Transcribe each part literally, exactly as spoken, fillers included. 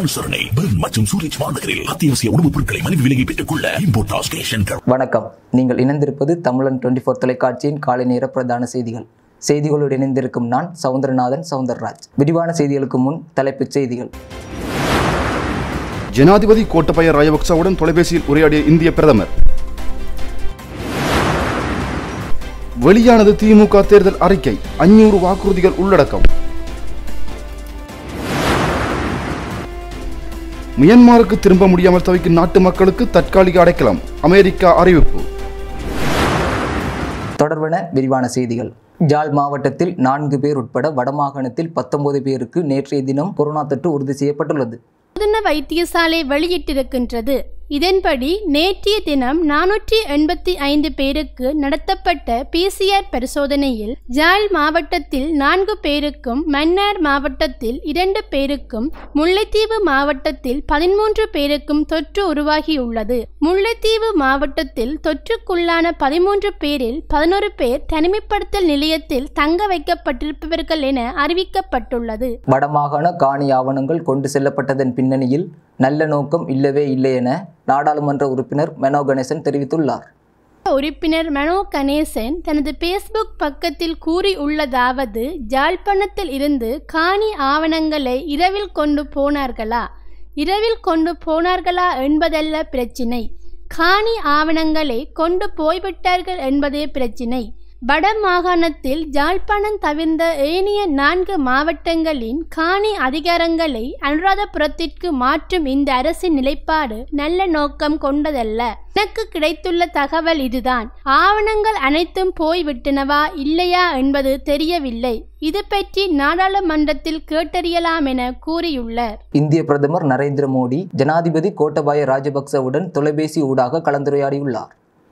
அனுசரணை பெர்ன் மற்றும் சூரிச் மாநகரில் அத்தியாவசிய உணவுப் பொருட்களை மலிவு விலையை பெற்றுக் கொள்ள இம்போர்ட் ஸ்டேஷன். வணக்கம். நீங்கள் இணைந்திருப்பது தமிழன் டுவெண்டி ஃபோர் தொலைக்காட்சியின் காலை நேர பிரதான செய்திகள். செய்திகளோடு இணைந்திருக்கும் நான் சவுந்தரநாதன் சவுந்தரராஜ். விரிவான செய்திகளுக்கு முன் தலைப்புச் செய்திகள். ஜனாதிபதி கோட்டபய ராஜபக்சவுடன் தொலைபேசியில் உரையாடிய இந்திய பிரதமர். வெளியானது திமுக தேர்தல் அறிக்கை, அஞ்சூறு வாக்குறுதிகள் உள்ளடக்கம். மியான்மருக்கு திரும்ப முடியாமல் தவிக்கும் நாட்டு மக்களுக்கு தற்காலிக அடைக்கலம், அமெரிக்கா அறிவிப்பு. தொடர்பான விரிவான செய்திகள். ஜாழ் மாவட்டத்தில் நான்கு பேர் உட்பட வடமாகாணத்தில் பத்தொன்பது பேருக்கு நேற்றைய தினம் கொரோனா தொற்று உறுதி செய்யப்பட்டுள்ளது. பொதுன வைத்தியசாலை வெளியிட்டிருக்கின்றது. இதன்படி நேற்றைய தினம் நானூற்றி எண்பத்தி ஐந்து பேருக்கு நடத்தப்பட்ட பிசிஆர் பரிசோதனையில் ஜாழ் மாவட்டத்தில் நான்கு பேருக்கும், மன்னார் மாவட்டத்தில் இரண்டு பேருக்கும், முல்லைத்தீவு மாவட்டத்தில் பதிமூன்று பேருக்கும் தொற்று உருவாகியுள்ளது. முல்லைத்தீவு மாவட்டத்தில் தொற்றுக்குள்ளான பதிமூன்று பேரில் பதினோரு பேர் தனிமைப்படுத்தல் நிலையத்தில் தங்க வைக்கப்பட்டிருப்பவர்கள் என அறிவிக்கப்பட்டுள்ளது. வடமாகாண காணி ஆவணங்கள் கொண்டு செல்லப்பட்டதன் பின்னணியில் நல்ல நோக்கம் இல்லவே இல்லை என நாடாளுமன்ற உறுப்பினர் மனோ கணேசன் தெரிவித்துள்ளார். உறுப்பினர் மனோ கணேசன் தனது பேஸ்புக் பக்கத்தில் கூறியுள்ளதாவது: ஜாழ்ப்பாணத்தில் இருந்து காணி ஆவணங்களை இரவில் கொண்டு போனார்களா இரவில் கொண்டு போனார்களா என்பதல்ல பிரச்சினை, காணி ஆவணங்களை கொண்டு போய்விட்டார்கள் என்பதே பிரச்சினை. வட மாகாணத்தில் ஜாழ்ப்பாணம் தவிர்ந்த ஏனைய நான்கு மாவட்டங்களின் காணி அதிகாரங்களை அனுராதபுரத்திற்கு மாற்றும் இந்த அரசின் நிலைப்பாடு நல்ல நோக்கம் கொண்டதல்ல. எனக்கு கிடைத்துள்ள தகவல் இதுதான். ஆவணங்கள் அனைத்தும் போய்விட்டனவா இல்லையா என்பது தெரியவில்லை. இது பற்றி நாடாளுமன்றத்தில் கேட்டறியலாம் என கூறியுள்ளார். இந்திய பிரதமர் நரேந்திர மோடி ஜனாதிபதி கோட்டபாய ராஜபக்சவுடன் தொலைபேசி ஊடாக கலந்துரையாடியுள்ளார்.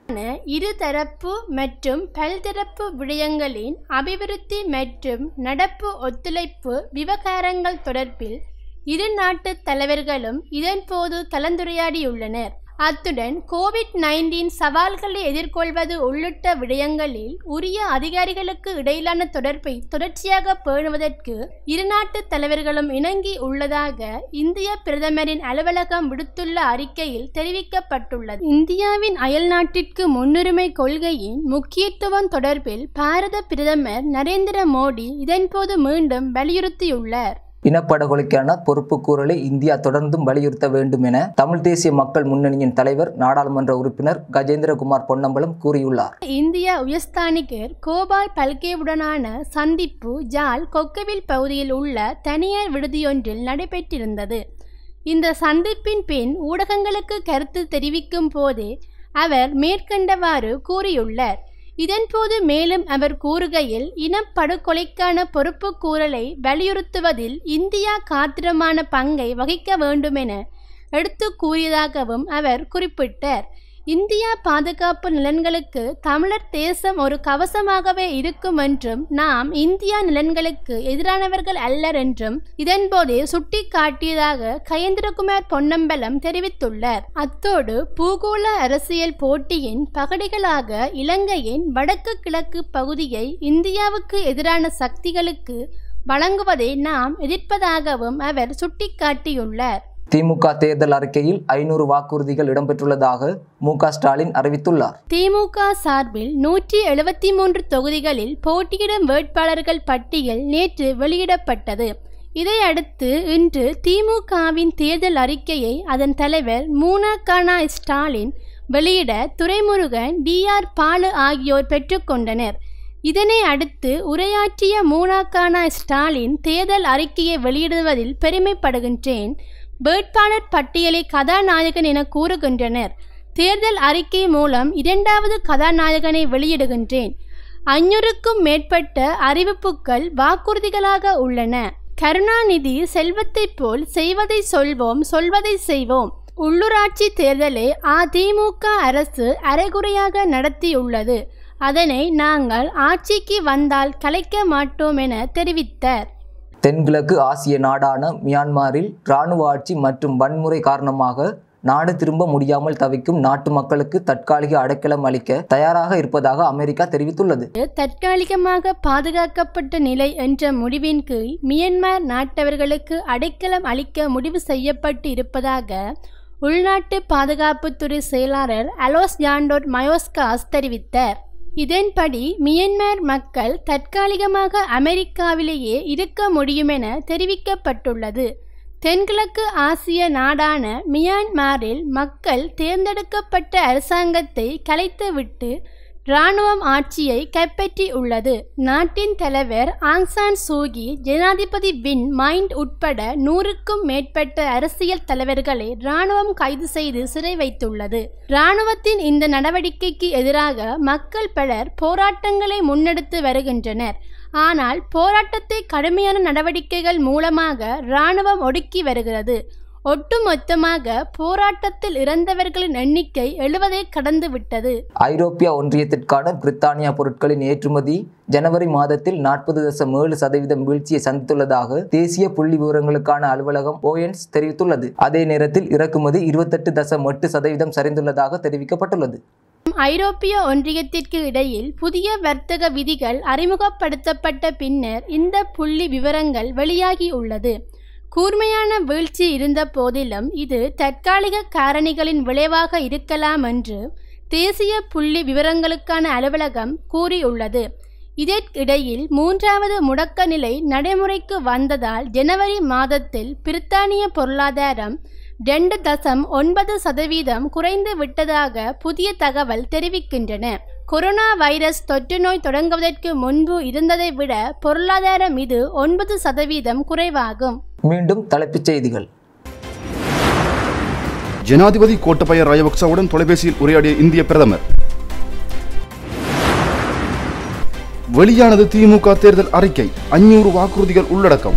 இருதரப்பு மற்றும் பல்தரப்பு விடயங்களின் அபிவிருத்தி மற்றும் நடப்பு ஒத்துழைப்பு விவகாரங்கள் தொடர்பில் இரு நாட்டு தலைவர்களும் இதன்போது கலந்துரையாடியுள்ளனர். அத்துடன் கோவிட் நைன்டீன் சவால்களை எதிர்கொள்வது உள்ளிட்ட விடயங்களில் உரிய அதிகாரிகளுக்கு இடையிலான தொடர்பை தொடர்ச்சியாக பேணுவதற்கு இரு நாட்டு தலைவர்களும் இணங்கி உள்ளதாக இந்திய பிரதமரின் அலுவலகம் விடுத்துள்ள அறிக்கையில் தெரிவிக்கப்பட்டுள்ளது. இந்தியாவின் அயல் நாட்டிற்கு முன்னுரிமை கொள்கையின் முக்கியத்துவம் தொடர்பில் பாரத பிரதமர் நரேந்திர மோடி இதன்போது மீண்டும் வலியுறுத்தியுள்ளார். இனப்படுகொலைக்கான பொறுப்பு கூறலை இந்தியா தொடர்ந்தும் வலியுறுத்த வேண்டும் என தமிழ் தேசிய மக்கள் முன்னணியின் தலைவர் நாடாளுமன்ற உறுப்பினர் கஜேந்திரகுமார் பொன்னம்பலம் கூறியுள்ளார். இந்திய உயர்ஸ்தானிகர் கோபால் பல்கேவுடனான சந்திப்பு ஜாழ் கொக்கவில் பகுதியில் உள்ள தனியார் விடுதியொன்றில் நடைபெற்றிருந்தது. இந்த சந்திப்பின் பின் ஊடகங்களுக்கு கருத்து தெரிவிக்கும் போதே அவர் மேற்கண்டவாறு கூறியுள்ளார். இதன்போது மேலும் அவர் கூறுகையில், இனப்படுகொலைக்கான பொறுப்பு கூறலை வலியுறுத்துவதில் இந்தியா காத்திரமான பங்கை வகிக்க வேண்டுமென எடுத்து கூறியதாகவும் அவர் குறிப்பிட்டார். இந்தியா பாதுகாப்பு நலன்களுக்கு தமிழர் தேசம் ஒரு கவசமாகவே இருக்கும் என்றும், நாம் இந்தியா நலன்களுக்கு எதிரானவர்கள் அல்லர் என்றும் இதன்போதே சுட்டி காட்டியதாக கஜேந்திரகுமார் பொன்னம்பலம் தெரிவித்துள்ளார். அத்தோடு பூகோள அரசியல் போட்டியின் பகடிகளாக இலங்கையின் வடக்கு கிழக்கு பகுதியை இந்தியாவுக்கு எதிரான சக்திகளுக்கு வழங்குவதை நாம் எதிர்ப்பதாகவும் அவர் சுட்டிக்காட்டியுள்ளார். திமுக தேர்தல் அறிக்கையில் ஐநூறு வாக்குறுதிகள் இடம்பெற்றுள்ளதாக மு க ஸ்டாலின் அறிவித்துள்ளார். திமுக சார்பில் நூற்றி எழுபத்தி மூன்று தொகுதிகளில் போட்டியிடும் வேட்பாளர்கள் பட்டியல் நேற்று வெளியிடப்பட்டது. இதையடுத்து இன்று திமுகவின் தேர்தல் அறிக்கையை அதன் தலைவர் மூனாக்கானா ஸ்டாலின் வெளியிட துரைமுருகன், டி ஆர் பாலு ஆகியோர் பெற்றுக்கொண்டனர். இதனை அடுத்து உரையாற்றிய மூனாக்கானா ஸ்டாலின், தேர்தல் அறிக்கையை வெளியிடுவதில் பெருமைப்படுகின்றேன். வேட்பாளர் பட்டியலை கதாநாயகன் என கூறுகின்றனர். தேர்தல் அறிக்கை மூலம் இரண்டாவது கதாநாயகனை வெளியிடுகின்றேன். ஐநூறுக்கும் மேற்பட்ட அறிவிப்புகள் வாக்குறுதிகளாக உள்ளன. கருணாநிதி செல்வத்தை போல் செய்வதை சொல்வோம், சொல்வதை செய்வோம். உள்ளூராட்சி தேர்தலை அதிமுக அரசு அரைகுறையாக நடத்தியுள்ளது. அதனை நாங்கள் ஆட்சிக்கு வந்தால் கலைக்க மாட்டோம் என தெரிவித்தார். தென்கிழக்கு ஆசிய நாடான மியான்மரில் இராணுவ ஆட்சி மற்றும் வன்முறை காரணமாக நாடு திரும்ப முடியாமல் தவிக்கும் நாட்டு மக்களுக்கு தற்காலிக அடைக்கலம் அளிக்க தயாராக இருப்பதாக அமெரிக்கா தெரிவித்துள்ளது. தற்காலிகமாக பாதுகாக்கப்பட்ட நிலை என்ற முடிவின் கீழ் மியன்மார் நாட்டவர்களுக்கு அடைக்கலம் அளிக்க முடிவு செய்யப்பட்டு இருப்பதாக உள்நாட்டு பாதுகாப்புத்துறை செயலாளர் அலோஸ் ஜாண்டோட் மயோஸ்காஸ் தெரிவித்தார். இதன்படி மியன்மார் மக்கள் தற்காலிகமாக அமெரிக்காவிலேயே இருக்க முடியுமென தெரிவிக்கப்பட்டுள்ளது. தென்கிழக்கு ஆசிய நாடான மியான்மரில் மக்கள் தேர்ந்தெடுக்கப்பட்ட அரசாங்கத்தை கலைத்துவிட்டு இராணுவம் ஆட்சியை கைப்பற்றி உள்ளது. நாட்டின் தலைவர் ஆங் சான் சூகி, ஜனாதிபதி வின் மைண்ட் உட்பட நூறுக்கும் மேற்பட்ட அரசியல் தலைவர்களை இராணுவம் கைது செய்து சிறை வைத்துள்ளது. இராணுவத்தின் இந்த நடவடிக்கைக்கு எதிராக மக்கள் பலர் போராட்டங்களை முன்னெடுத்து வருகின்றனர். ஆனால் போராட்டத்தை கடுமையான நடவடிக்கைகள் மூலமாக இராணுவம் ஒடுக்கி வருகிறது. ஒட்டுமொத்தமாக போராட்டத்தில் இறந்தவர்களின் எண்ணிக்கை எழுபதை கடந்து விட்டது. ஐரோப்பிய ஒன்றியத்திற்கான பிரித்தானியா பொருட்களின் ஏற்றுமதி ஜனவரி மாதத்தில் நாற்பது தசம் ஏழு சதவீதம் வீழ்ச்சியை சந்தித்துள்ளதாக தேசிய புள்ளி விவரங்களுக்கான அலுவலகம் ஓஎன்ஸ் தெரிவித்துள்ளது. அதே நேரத்தில் இறக்குமதி இருபத்தெட்டு தசம் எட்டு சதவீதம் சரிந்துள்ளதாக தெரிவிக்கப்பட்டுள்ளது. ஐரோப்பிய ஒன்றியத்திற்கு இடையில் புதிய வர்த்தக விதிகள் அறிமுகப்படுத்தப்பட்ட பின்னர் இந்த புள்ளி விவரங்கள் வெளியாகியுள்ளது. கூர்மையான வீழ்ச்சி இருந்த போதிலும் இது தற்காலிக காரணிகளின் விளைவாக இருக்கலாம் என்று தேசிய புள்ளி விவரங்களுக்கான அலுவலகம் கூறியுள்ளது. இதற்கிடையில் மூன்றாவது முடக்க நிலை நடைமுறைக்கு வந்ததால் ஜனவரி மாதத்தில் பிரித்தானிய பொருளாதாரம் ரெண்டு தசம் ஒன்பது சதவீதம் குறைந்து விட்டதாக புதிய தகவல் தெரிவிக்கின்றன. கொரோனா வைரஸ் தொற்று நோய் தொடங்குவதற்கு முன்பு இருந்ததை விட பொருளாதாரம் இது ஒன்பது சதவீதம் குறைவாகும். மீண்டும் தலைப்புச் செய்திகள். ஜனாதிபதி கோட்டபய ராஜபக்சவுடன் தொலைபேசியில் உரையாடிய இந்திய பிரதமர். வெளியானது திமுக தேர்தல் அறிக்கை, அஞ்சூறு வாக்குறுதிகள் உள்ளடக்கம்.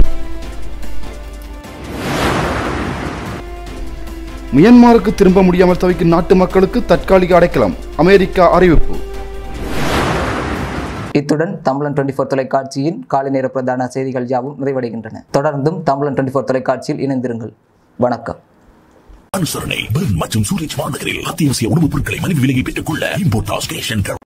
மியன்மாருக்கு திரும்ப முடியாமல் தவிக்கும் நாட்டு மக்களுக்கு தற்காலிக அடைக்கலம், அமெரிக்கா அறிவிப்பு. இத்துடன் தமிழன் டுவெண்டி ஃபோர் தொலைக்காட்சியின் காலை நேர பிரதான செய்திகள் யாவும் நிறைவடைகின்றன. தொடர்ந்தும் தமிழன் டுவெண்டி ஃபோர் தொலைக்காட்சியில் இணைந்திருங்கள். வணக்கம். அனுசரணை பெர்ன் மற்றும் சூரிச் வானகரில் அத்தியாவசிய உணவுப் பொருட்களை மலிவு விலையை பெற்றுக் கொள்ள இம்போர்ட்